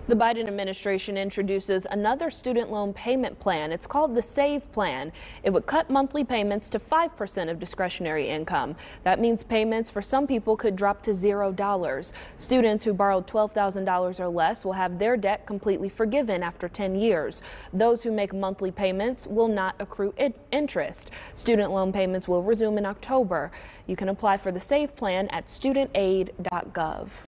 The Biden administration introduces another student loan payment plan. It's called the SAVE plan. It would cut monthly payments to 5% of discretionary income. That means payments for some people could drop to $0. Students who borrowed $12,000 or less will have their debt completely forgiven after 10 years. Those who make monthly payments will not accrue interest. Student loan payments will resume in October. You can apply for the SAVE plan at studentaid.gov.